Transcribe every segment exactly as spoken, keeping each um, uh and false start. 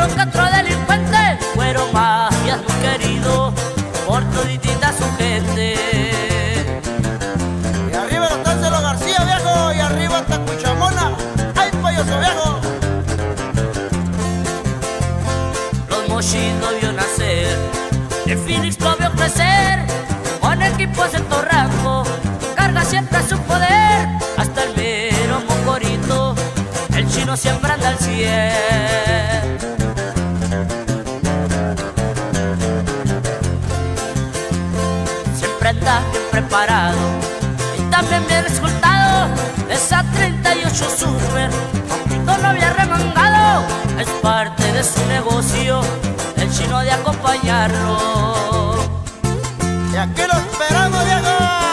uno que otro delincuente, Güero Mafia es muy querido por toditita su gente. Y arriba el Táncelo García, viejo, y arriba está Cuchamona. ¡Ay, payaso viejo! Los Mochis lo vio nacer, el Phoenix lo vio crecer, con equipos en todo rango, carga siempre su poder, hasta el mero Mocorito, el Chino siempre anda al cien. Siempre anda bien preparado y también bien resultado, esa treinta y ocho Super, aunque no había remangado, es parte de su negocio, el Chino de acompañarlo. Y aquí lo esperamos, viejo.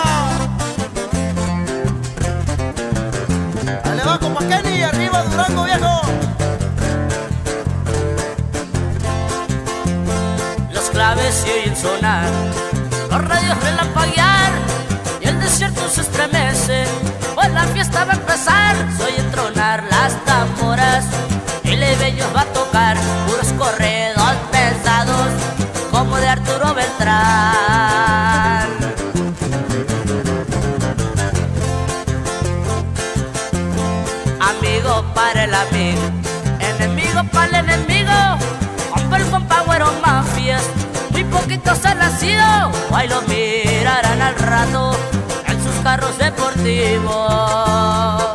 Dale bajo pa' Kenny y arriba Durango, viejo. Los claves se oyen sonar, los radios relampaguear y el desierto se estremece, pues la fiesta va a empezar. Soy entronar las tamboras y Lebellos va a tocar puros corridos pesados como de Arturo Beltrán. Amigo para el amigo, enemigo para el enemigo, compa el compa Güero Mafias, muy poquitos han nacido, ahí lo mirarán al rato en sus carros deportivos.